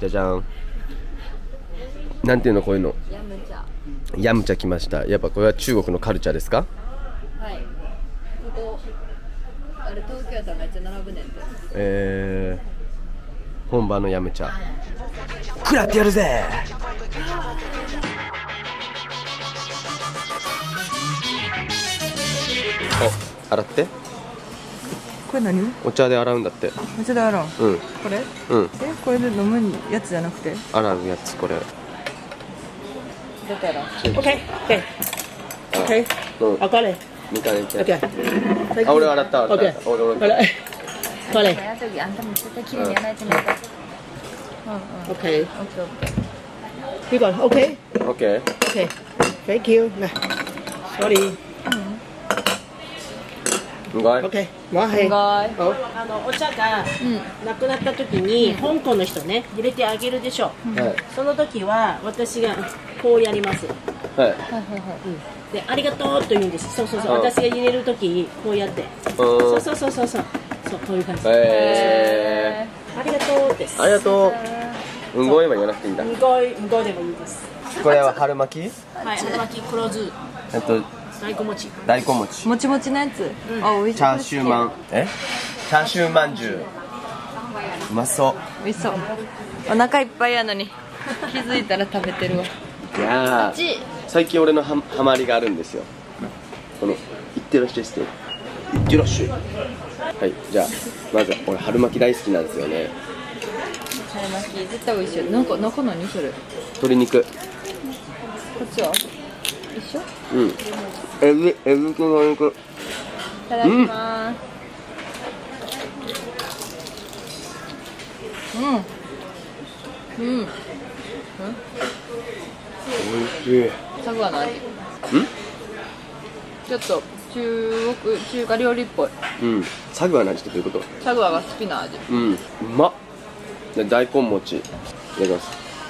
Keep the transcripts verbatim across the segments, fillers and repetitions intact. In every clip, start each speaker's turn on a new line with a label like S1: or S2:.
S1: じゃじゃん。なんていうのこういうの。
S2: ヤムチャ。
S1: ヤムチャ来ました。やっぱこれは中国のカルチャーですか？
S2: はい。ここあれ東京都めっちゃ並ぶねんて。
S1: えー、本場のヤムチャ。食らってやるぜ。お、洗って。
S3: これ何？
S1: お茶で洗うんだって。
S3: お茶で洗う。
S1: うん。
S3: これ？
S1: うん。
S3: え、これで飲むやつじゃなくて？
S1: 洗うやつこれ。
S3: だから。
S4: オッケー、オッケー、オッケー。
S1: うん。
S4: あ、これ。
S1: 見たね。
S4: オッケー。
S1: あ、俺洗った。
S4: オッケー。
S1: 俺俺。
S4: これ。これ。
S2: やときあんたも絶対綺麗にやらないとね。
S4: オッケー。
S2: オッケーオッケー。
S4: Đi còn, ok.
S1: OK。
S4: Ok. Thank you. Nè. Sorry.
S1: うまい。
S4: OK。もうはい。
S2: すごい。
S4: あのお茶がなくなった時に香港の人ね入れてあげるでしょ。
S1: はい。
S4: その時は私がこうやります。
S1: はい。
S2: はいはいはい。
S4: でありがとうと言うんです。そうそうそう。
S1: うん
S4: 私が入れる時こうやって。
S1: うん。
S4: そうそうそうそうそう。そうこういう感じ。
S1: え
S4: ありがとうです。
S1: ー。ありがとう。うんごいは言わなくていいんだ。
S4: むごいむごいでもいいです。
S1: これは春巻き？
S4: はい。春巻き黒酢
S1: えっと
S4: 大根餅。
S1: 大根餅。
S3: もちもちのやつ。あ、美味しい。
S1: チャーシューマン。え？チャーシューまんじゅう。うまそう。
S3: 美味しそう。お腹いっぱいやのに気づいたら食べてるわ。
S1: いやー。最近俺のハハマりがあるんですよ。このいってらっしゃいして。いってらっしゃい。はい。じゃあまず俺春巻き大好きなんですよね。
S3: 春巻き絶対美味しい。なんか中何それ？
S1: 鶏肉。
S3: こっちは？一緒？
S1: うん。えぐえぐくの肉。
S3: いただきます。うん。うん。うん。
S1: おいしい。
S3: サグワの味。
S1: ん？
S3: ちょっと中国中華料理っぽい。
S1: うん。サグワの味ってどういうこと？
S3: サグワが好きな味。
S1: うん。うまっ。で大根餅いただきます。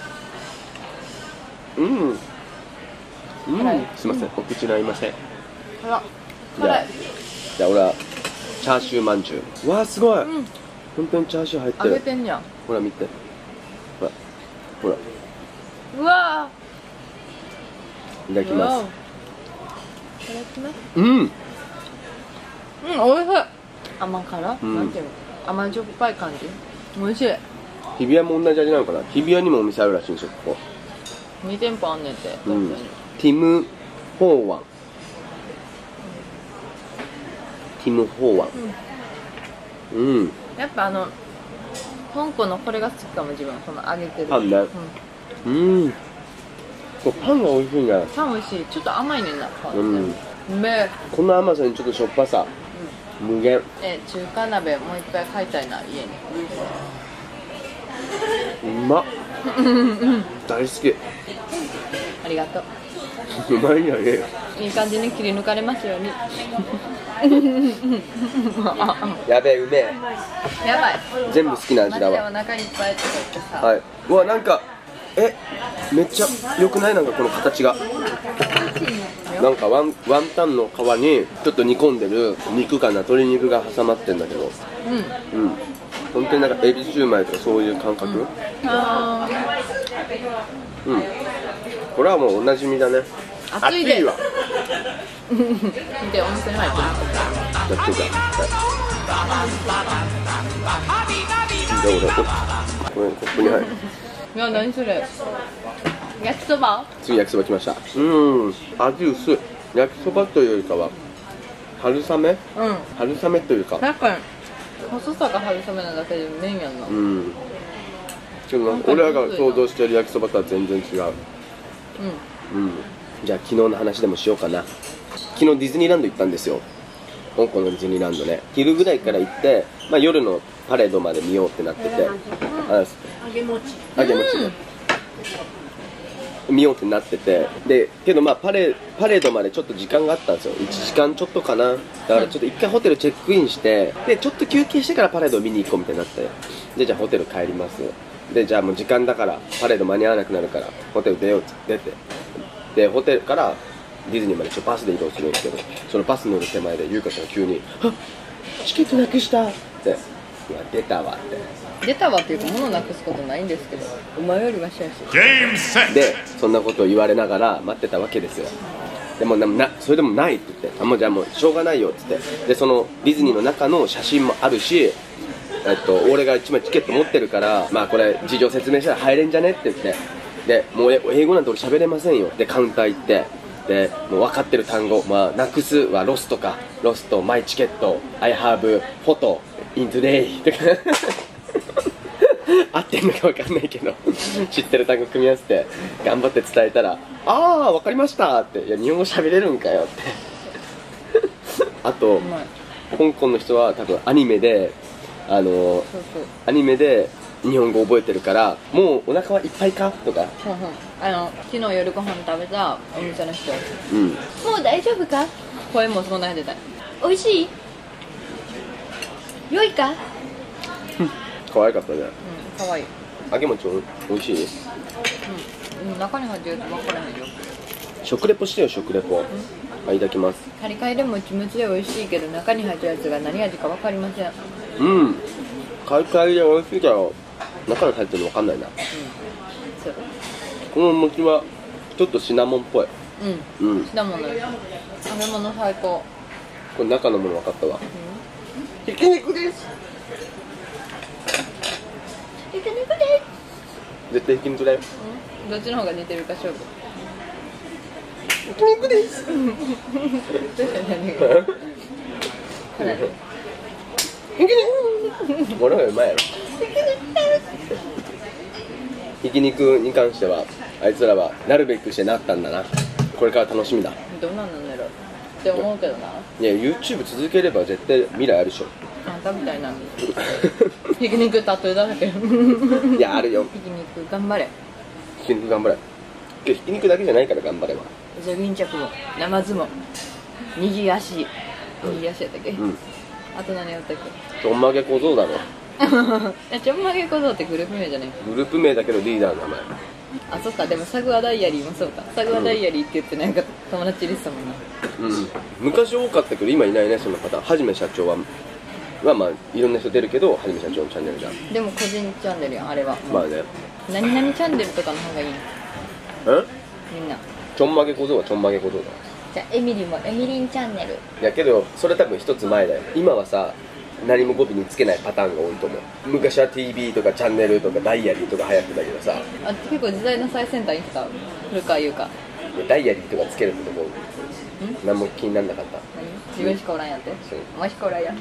S1: うん。うん。すいません。お口に合いません。
S3: あら。
S1: じゃあ、じゃあ俺はチャーシューまんじゅう。わあすごい。
S3: うん。
S1: 本当にチャーシュー入って
S3: 揚げ
S1: る。
S3: てんじゃん。
S1: ほら見て。ほら。ほら。
S3: うわ
S1: いただきます。
S3: いただきます。
S1: うん。
S3: うん、おいしい。甘辛、
S1: うん
S3: なんていうの、甘じょっぱい感じ。おいしい。
S1: 日比谷も同じ味なのかな。日比谷にもお店あるらしいんですよここ。
S3: に店舗あんねんて。
S1: うん。ティムホーワン。ティムホーワン。うん。
S3: やっぱあの香港のこれが好きかも自分。この揚げてる
S1: パンね。
S3: うん、
S1: うん。これパンが美味しいね。
S3: パン美味しい。ちょっと甘いねんなパンって。
S1: うん。
S3: うめえ。
S1: この甘さにちょっとしょっぱさ。無限。
S3: え、中華鍋もう一回買いたいな家に。
S1: うまっ。大好き。
S3: ありがとう。
S1: うまいよね。
S3: いい感じに切り抜かれますように。
S1: やべえ、うめえ。
S3: やばい。
S1: 全部好きな味だわ。
S3: マジでお腹いっぱいとか言ってさ。
S1: はい。うわ、なんか、え、めっちゃ良くない？なんかこの形が。なんかワンワンタンの皮にちょっと煮込んでる肉かな、鶏肉が挟まってんだけど。
S3: うん。
S1: うん。本当になんかエビシューマイとかそういう感覚。うん。
S3: あ
S1: うん。これはもうおなじみだね。
S3: ー、熱いで。
S1: わ。
S3: 見て、お店に入ってる。
S1: やってた。はいじゃあ俺、これコップに入る。
S3: いや、何それ。焼きそば？
S1: 次焼きそば来ました。うん、味薄い。焼きそばというよりかは春雨？
S3: うん。
S1: 春雨というか。
S3: 確かに細さが春雨なだけで麺やんな。
S1: うん。でも俺らが想像してる焼きそばとは全然違う。
S3: うん。
S1: うん。じゃあ昨日の話でもしようかな。昨日ディズニーランド行ったんですよ。香港のディズニーランドね。昼ぐらいから行って、まあ、夜のパレードまで見ようってなってて、あ
S4: 揚げ餅。
S1: 揚げ餅ね、見ようってなってて、でけどまあパレパレードまでちょっと時間があったんですよ。いちじかんちょっとかな。だからちょっと一回ホテルチェックインして、でちょっと休憩してからパレードを見に行こうみたいになって、でじゃあホテル帰ります。でじゃあもう時間だからパレード間に合わなくなるからホテル出ようって出て、でホテルからディズニーまでちょっとバスで移動するんですけど、そのバス乗る手前で優香ちゃんが急に「あっチケットなくした!」って「うわ出たわ」って「
S3: 出たわっていうか物なくすことないんですけど、お前よりはしやし。
S1: でそんなことを言われながら待ってたわけですよ。でもなそれでもないって言って、あもうじゃあもうしょうがないよって言って、でそのディズニーの中の写真もあるし、えっと、俺がいちまいチケット持ってるから、まあこれ事情説明したら入れんじゃねって言って、でもう英語なんて俺喋れませんよ。でカウンター行って、でもう分かってる単語、まあなくすはロスとか、ロスとマイチケット、I have photo in today とか合ってんのか分かんないけど知ってる単語組み合わせて頑張って伝えたら、ああ分かりましたって、いや日本語喋れるんかよってあと香港の人は多分アニメであのー、
S3: そうそう、
S1: アニメで日本語覚えてるから、もうお腹はいっぱいかとか、
S3: そうそう、あの昨日夜ご飯食べたお店の人、
S1: うん、
S3: もう大丈夫か、声もそんなに出たい、おいしい、良いか、
S1: 可愛かったね。
S3: うん、かわいい、
S1: 揚げ餅おいしい。
S3: うん、中に入ってると分からへんよ。
S1: 食レポしてよ、食レポ。あ、いただきます。
S3: カリカリでもちむちで美味しいけど、中に入ってるやつが何味か分かりません。
S1: うん、カリカリで美味しいけど中に入ってるの分かんないな。
S3: うん、そう、
S1: この餅はちょっとシナモンっぽい。
S3: うん、
S1: うん、
S3: シナモンの食べ物最高。
S1: これ中のもの分かったわ。
S3: うん、
S1: ひき肉です。
S3: ひき肉です。
S1: 絶対ひき肉だよ。
S3: うん、どっちの方が似てるか勝負。
S1: ひき肉です。俺はうまいやろ。ひき肉に関してはあいつらはなるべくしてなったんだな。これから楽しみだ。
S3: どうなんなんだろうって思うけどな。
S1: いや YouTube 続ければ絶対未来あるでしょ。
S3: あんたみたいなひき肉タトゥーだらけ。
S1: いやあるよ。
S3: ひき肉頑張れ。
S1: ひき肉頑張れ。ひき肉だけじゃないから頑張れば。
S3: じゃ巾着もナマズも右足右足やったっけ、うん、あと何やったっけ、
S1: ちょんまげ小僧だろ。
S3: ちょんまげ小僧ってグループ名じゃない？
S1: グループ名だけどリーダーの名前。
S3: あ、そっか。でもサグアダイヤリーもそうか。サグアダイヤリーって言ってなんか友達入れてたもんな。
S1: うん、昔多かったけど今いないね、その方。はじめ社長ははまあいろんな人出るけど、はじめ社長のチャンネルじゃん。
S3: でも個人チャンネルやんあれは。
S1: まあね。
S3: 何々チャンネルとかの方がいいの？
S1: え？
S3: みんな
S1: ちょんまげ小僧はちょんまげ小僧だ。
S3: じゃあエミリンもエミリンチャンネル。
S1: いやけどそれ多分一つ前だよ。今はさ何も語尾につけないパターンが多いと思う。昔は ティービー とかチャンネルとかダイアリーとか流行ってたけどさ、
S3: あ、結構時代の最先端に来た。古川優香。
S1: ダイアリーとかつけるってとこ何も気にならなかった。
S3: 何？自分しかおらんやって。
S1: そう。
S3: お前しかおらんやん。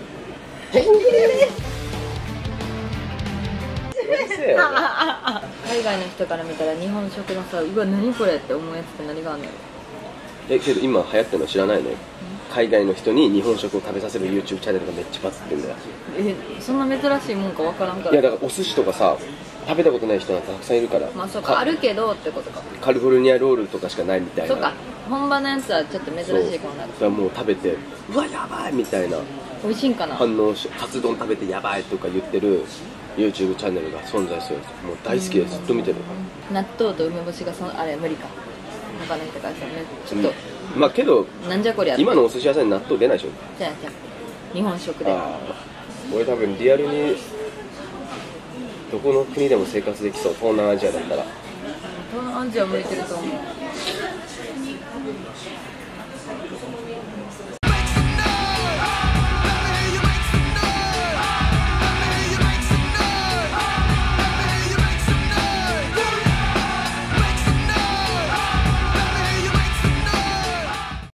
S3: 海外の人から見たら日本食のさ、うわ何これって思うやつって何があんのよ。
S1: えけど今流行ってるの知らないの？海外の人に日本食を食べさせる YouTube チャンネルがめっちゃバズってんだよ。
S3: え、そんな珍しいもんかわからんから。
S1: いやだからお寿司とかさ食べたことない人なんてたくさんいるから。
S3: まあそうか、あるけどってことか。
S1: カリフォルニアロールとかしかないみたいな。
S3: そうか、本場のやつはちょっと珍しいかもなる。
S1: それはもう食べてうわやばいみたいな
S3: 美味しいんかな。
S1: 反応し、カツ丼食べてやばいとか言ってる YouTube チャンネルが存在する。もう大好きでずっと見てる。
S3: 納豆と梅干しがそのあれ無理か。他の人からしたらね、ちょっと、
S1: うん、まあけど
S3: なんじゃこりゃ。
S1: 今のお寿司屋さんに納豆出ないでしょ。
S3: じゃあじゃあ日本食で。
S1: あ俺多分リアルにどこの国でも生活できそう。東南アジアだったら。
S3: 東南アジア向いてると思う。